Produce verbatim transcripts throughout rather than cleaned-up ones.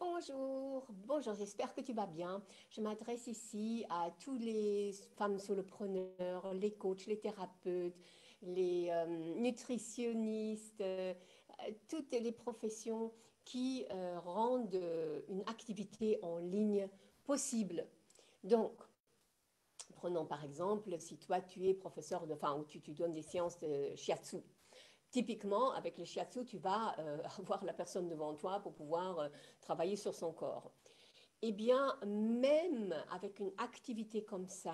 Bonjour, bonjour, j'espère que tu vas bien. Je m'adresse ici à tous les femmes solopreneurs, les coachs, les thérapeutes, les euh, nutritionnistes, euh, toutes les professions qui euh, rendent euh, une activité en ligne possible. Donc, prenons par exemple, si toi tu es professeur de, enfin, ou tu, tu donnes des séances de shiatsu. Typiquement, avec le shiatsu, tu vas euh, avoir la personne devant toi pour pouvoir euh, travailler sur son corps. Eh bien, même avec une activité comme ça,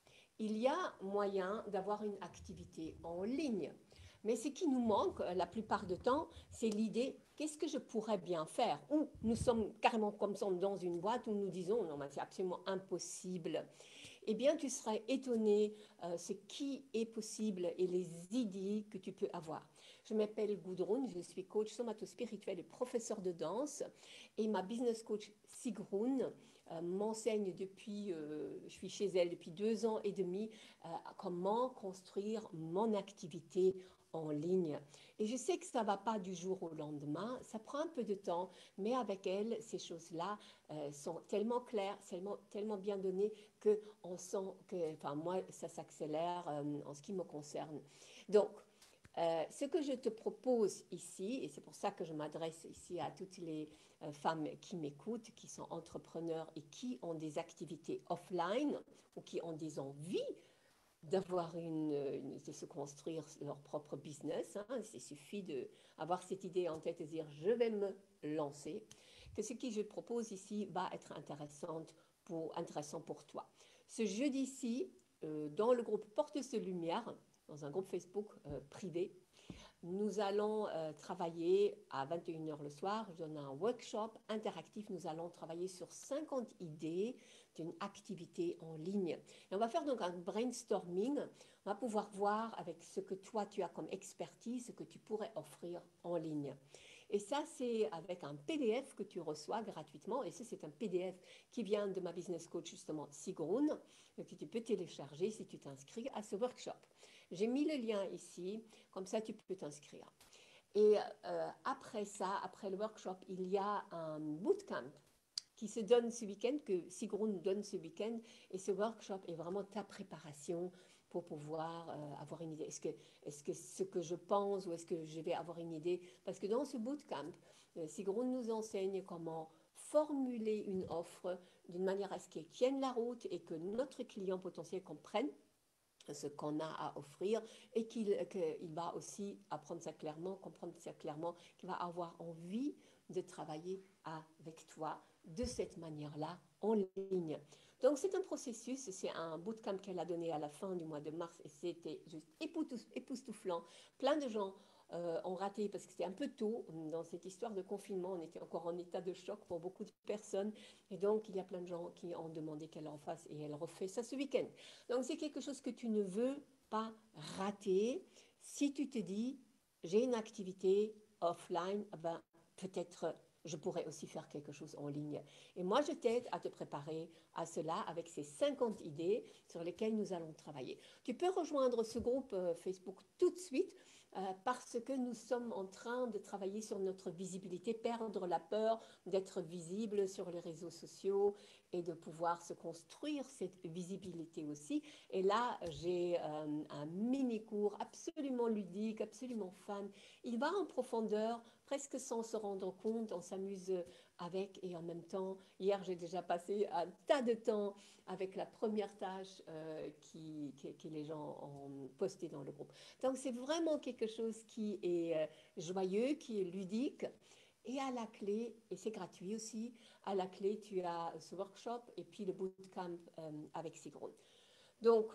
il y a moyen d'avoir une activité en ligne. Mais ce qui nous manque euh, la plupart du temps, c'est l'idée, qu'est-ce que je pourrais bien faire? Ou nous sommes carrément comme ça dans une boîte où nous disons, non, mais c'est absolument impossible. Eh bien, tu serais étonné euh, ce qui est possible et les idées que tu peux avoir. Je m'appelle Gudrun, je suis coach somato-spirituel et professeur de danse. Et ma business coach Sigrun euh, m'enseigne depuis, euh, je suis chez elle depuis deux ans et demi, euh, comment construire mon activité en ligne. Et je sais que ça ne va pas du jour au lendemain, ça prend un peu de temps, mais avec elle, ces choses-là euh, sont tellement claires, tellement, tellement bien données que on sent que, enfin moi, ça s'accélère euh, en ce qui me concerne. Donc, euh, ce que je te propose ici, et c'est pour ça que je m'adresse ici à toutes les euh, femmes qui m'écoutent, qui sont entrepreneurs et qui ont des activités offline ou qui ont des envies d'avoir une, une, de se construire leur propre business. Hein. Il suffit d'avoir cette idée en tête et de dire je vais me lancer, que ce que je propose ici va être intéressante pour, intéressant pour toi. Ce jeudi-ci, euh, dans le groupe Porteuse de Lumière, dans un groupe Facebook euh, privé, nous allons euh, travailler à vingt et une heures le soir. Je donne un workshop interactif. Nous allons travailler sur cinquante idées d'une activité en ligne. Et on va faire donc un brainstorming. On va pouvoir voir avec ce que toi tu as comme expertise, ce que tu pourrais offrir en ligne. Et ça, c'est avec un P D F que tu reçois gratuitement. Et ça, c'est un P D F qui vient de ma business coach, justement, Sigrun, que tu peux télécharger si tu t'inscris à ce workshop. J'ai mis le lien ici, comme ça tu peux t'inscrire. Et euh, après ça, après le workshop, il y a un bootcamp qui se donne ce week-end, que Sigrun donne ce week-end. Et ce workshop est vraiment ta préparation pour pouvoir euh, avoir une idée. Est-ce que, est-ce que ce que je pense ou est-ce que je vais avoir une idée? Parce que dans ce bootcamp, euh, Sigrun nous enseigne comment formuler une offre d'une manière à ce qu'elle tienne la route et que notre client potentiel comprenne ce qu'on a à offrir et qu'il qu'il va aussi apprendre ça clairement, comprendre ça clairement, qu'il va avoir envie de travailler avec toi de cette manière-là en ligne. Donc c'est un processus, c'est un bootcamp qu'elle a donné à la fin du mois de mars et c'était juste époustouflant. Plein de gens euh, ont raté parce que c'était un peu tôt dans cette histoire de confinement. On était encore en état de choc pour beaucoup de personnes. Et donc, il y a plein de gens qui ont demandé qu'elle en fasse et elle refait ça ce week-end. Donc, c'est quelque chose que tu ne veux pas rater. Si tu te dis, j'ai une activité offline, ben, peut-être je pourrais aussi faire quelque chose en ligne. Et moi, je t'aide à te préparer à cela avec ces cinquante idées sur lesquelles nous allons travailler. Tu peux rejoindre ce groupe euh, Facebook tout de suite euh, parce que nous sommes en train de travailler sur notre visibilité, perdre la peur d'être visible sur les réseaux sociaux et de pouvoir se construire cette visibilité aussi. Et là, j'ai euh, un mini-cours absolument ludique, absolument fun. Il va en profondeur, presque sans se rendre compte, on s'amuse avec et en même temps, hier j'ai déjà passé un tas de temps avec la première tâche euh, qui, qui, que les gens ont posté dans le groupe. Donc c'est vraiment quelque chose qui est euh, joyeux, qui est ludique. Et à la clé, et c'est gratuit aussi, à la clé, tu as ce workshop et puis le bootcamp euh, avec Sigrun. Donc,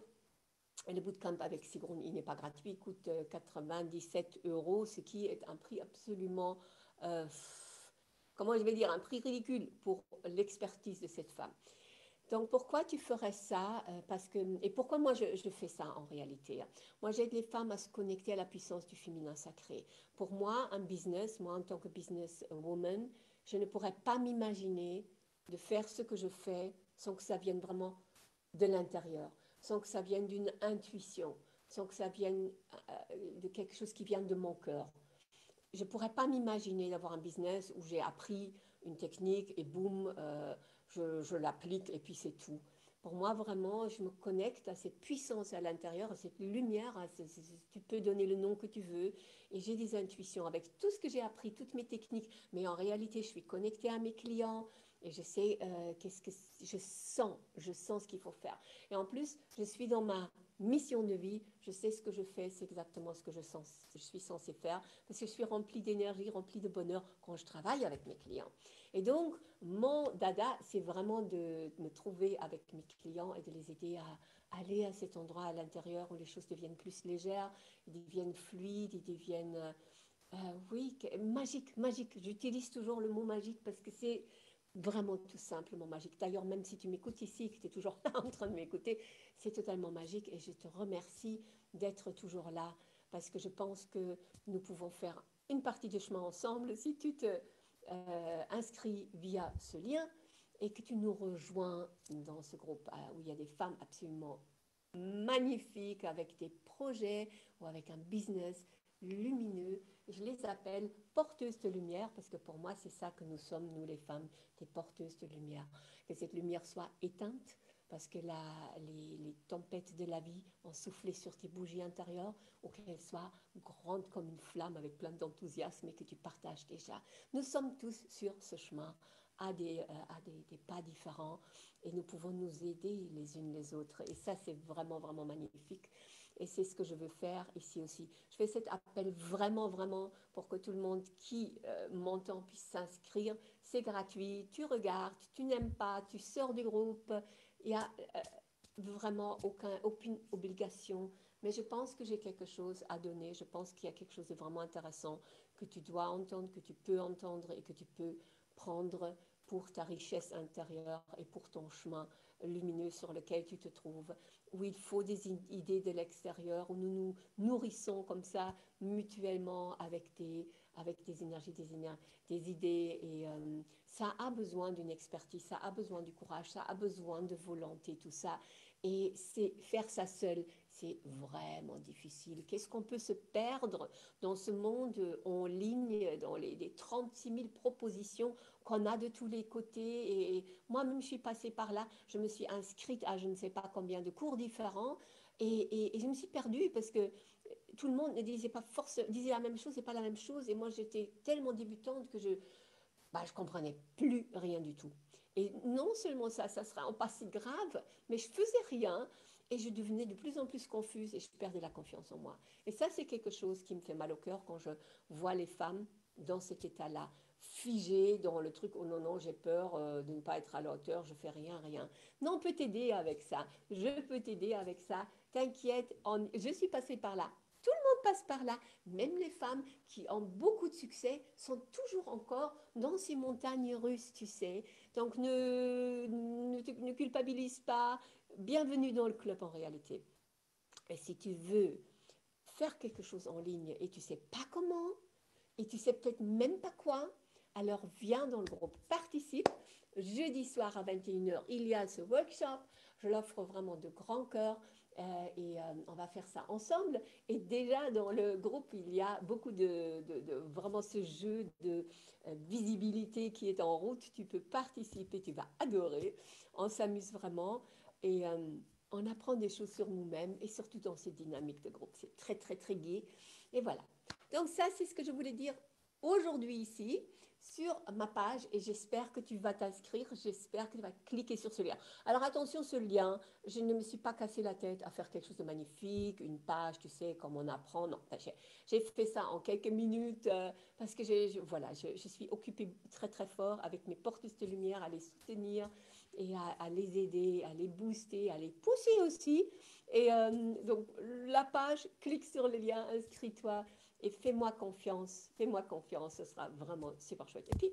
le bootcamp avec Sigrun, il n'est pas gratuit, il coûte euh, quatre-vingt-dix-sept euros, ce qui est un prix absolument, euh, comment je vais dire, un prix ridicule pour l'expertise de cette femme. Donc, pourquoi tu ferais ça? Euh, parce que, et pourquoi moi je, je fais ça en réalité? Hein. Moi, j'aide les femmes à se connecter à la puissance du féminin sacré. Pour moi, un business, moi en tant que business woman, je ne pourrais pas m'imaginer de faire ce que je fais sans que ça vienne vraiment de l'intérieur, sans que ça vienne d'une intuition, sans que ça vienne euh, de quelque chose qui vient de mon cœur. Je ne pourrais pas m'imaginer d'avoir un business où j'ai appris une technique et boum, euh, je, je l'applique et puis c'est tout. Pour moi, vraiment, je me connecte à cette puissance à l'intérieur, à cette lumière, à ce- ce- ce- tu peux donner le nom que tu veux, et j'ai des intuitions avec tout ce que j'ai appris, toutes mes techniques, mais en réalité, je suis connectée à mes clients et je sais euh, qu'est-ce que je sens, je sens ce qu'il faut faire. Et en plus, je suis dans ma mission de vie, je sais ce que je fais, c'est exactement ce que je, sens, je suis censée faire, parce que je suis remplie d'énergie, remplie de bonheur quand je travaille avec mes clients. Et donc, mon dada, c'est vraiment de me trouver avec mes clients et de les aider à aller à cet endroit à l'intérieur où les choses deviennent plus légères, ils deviennent fluides, ils deviennent, euh, euh, oui, magiques, magiques. J'utilise toujours le mot magique parce que c'est vraiment tout simplement magique. D'ailleurs, même si tu m'écoutes ici, que tu es toujours là en train de m'écouter, c'est totalement magique et je te remercie d'être toujours là parce que je pense que nous pouvons faire une partie de chemin ensemble si tu te euh, inscris via ce lien et que tu nous rejoins dans ce groupe où il y a des femmes absolument magnifiques avec des projets ou avec un business lumineux. Je les appelle porteuses de lumière parce que pour moi, c'est ça que nous sommes, nous les femmes, des porteuses de lumière. Que cette lumière soit éteinte parce que la, les, les tempêtes de la vie ont soufflé sur tes bougies intérieures ou qu'elles soient grandes comme une flamme avec plein d'enthousiasme et que tu partages déjà. Nous sommes tous sur ce chemin à des, euh, à des, des pas différents et nous pouvons nous aider les unes les autres. Et ça, c'est vraiment, vraiment magnifique. Et c'est ce que je veux faire ici aussi. Je fais cet appel vraiment, vraiment pour que tout le monde qui euh, m'entend puisse s'inscrire. C'est gratuit, tu regardes, tu n'aimes pas, tu sors du groupe. Il n'y a euh, vraiment aucun, aucune obligation. Mais je pense que j'ai quelque chose à donner. Je pense qu'il y a quelque chose de vraiment intéressant que tu dois entendre, que tu peux entendre et que tu peux prendre pour ta richesse intérieure et pour ton chemin lumineux sur lequel tu te trouves, où il faut des idées de l'extérieur, où nous nous nourrissons comme ça mutuellement avec des, avec des énergies, des, éner des idées. Et euh, ça a besoin d'une expertise, ça a besoin du courage, ça a besoin de volonté, tout ça. Et c'est faire ça seul, c'est vraiment difficile. Qu'est-ce qu'on peut se perdre dans ce monde en ligne, dans les, les trente-six mille propositions qu'on a de tous les côtés. Et moi-même, je suis passée par là. Je me suis inscrite à je ne sais pas combien de cours différents. Et, et, et je me suis perdue parce que tout le monde ne disait pas force, disait la même chose et pas la même chose. Et moi, j'étais tellement débutante que je bah, je comprenais plus rien du tout. Et non seulement ça, ça sera en pas si grave, mais je faisais rien et je devenais de plus en plus confuse et je perdais la confiance en moi. Et ça, c'est quelque chose qui me fait mal au cœur quand je vois les femmes dans cet état-là, figées dans le truc, oh non, non, j'ai peur euh, de ne pas être à la hauteur, je fais rien, rien. Non, on peut t'aider avec ça. Je peux t'aider avec ça. T'inquiète, en... je suis passée par là. Tout le monde passe par là. Même les femmes qui ont beaucoup de succès sont toujours encore dans ces montagnes russes, tu sais. Donc ne, ne, ne culpabilise pas. Bienvenue dans le club en réalité. Et si tu veux faire quelque chose en ligne et tu sais pas comment, et tu sais peut-être même pas quoi, alors viens dans le groupe, participe. Jeudi soir à vingt et une heures, il y a ce workshop. Je l'offre vraiment de grand cœur euh, et euh, on va faire ça ensemble. Et déjà dans le groupe, il y a beaucoup de, de, de vraiment ce jeu de euh, visibilité qui est en route. Tu peux participer, tu vas adorer. On s'amuse vraiment et euh, on apprend des choses sur nous-mêmes et surtout dans cette dynamique de groupe. C'est très, très, très gai. Et voilà. Donc ça, c'est ce que je voulais dire aujourd'hui ici sur ma page et j'espère que tu vas t'inscrire, j'espère que tu vas cliquer sur ce lien. Alors attention, ce lien, je ne me suis pas cassé la tête à faire quelque chose de magnifique, une page, tu sais, comme on apprend. Non, j'ai fait ça en quelques minutes euh, parce que je, voilà, je, je, suis occupée très très fort avec mes porteuses de lumière à les soutenir et à, à les aider, à les booster, à les pousser aussi. Et euh, donc la page, clique sur le lien, inscris-toi et fais-moi confiance, fais-moi confiance, ce sera vraiment super chouette. Et puis,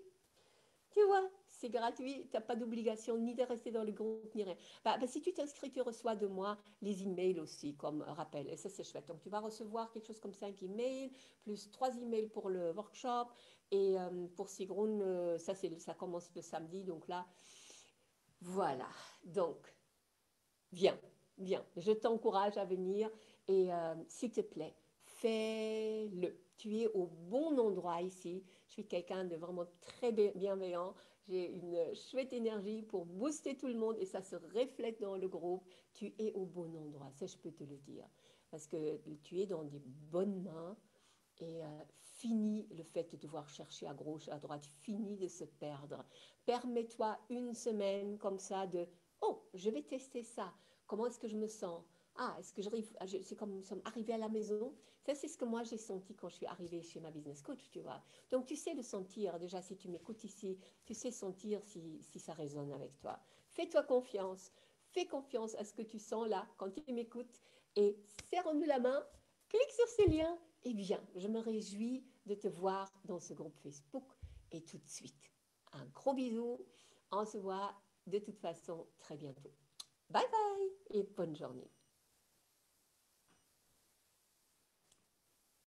tu vois, c'est gratuit, tu n'as pas d'obligation ni de rester dans le groupe, ni rien. Bah, bah, si tu t'inscris, tu reçois de moi les emails aussi, comme rappel, et ça c'est chouette. Donc tu vas recevoir quelque chose comme cinq emails, plus trois emails pour le workshop, et euh, pour Sigrun, euh, ça, ça commence le samedi, donc là, voilà. Donc, viens, viens, je t'encourage à venir, et euh, s'il te plaît, fais-le. Tu es au bon endroit ici. Je suis quelqu'un de vraiment très bienveillant. J'ai une chouette énergie pour booster tout le monde et ça se reflète dans le groupe. Tu es au bon endroit, ça je peux te le dire. Parce que tu es dans des bonnes mains et euh, fini le fait de devoir chercher à gauche, à droite, fini de se perdre. Permets-toi une semaine comme ça de, oh, je vais tester ça. Comment est-ce que je me sens? Ah, est-ce que j'arrive, c'est comme nous sommes arrivés à la maison. Ça, c'est ce que moi j'ai senti quand je suis arrivée chez ma business coach, tu vois. Donc, tu sais le sentir, déjà, si tu m'écoutes ici, tu sais sentir si, si ça résonne avec toi. Fais-toi confiance. Fais confiance à ce que tu sens là quand tu m'écoutes et serre-nous la main, clique sur ces liens et viens. Je me réjouis de te voir dans ce groupe Facebook et tout de suite. Un gros bisou. On se voit de toute façon très bientôt. Bye bye et bonne journée.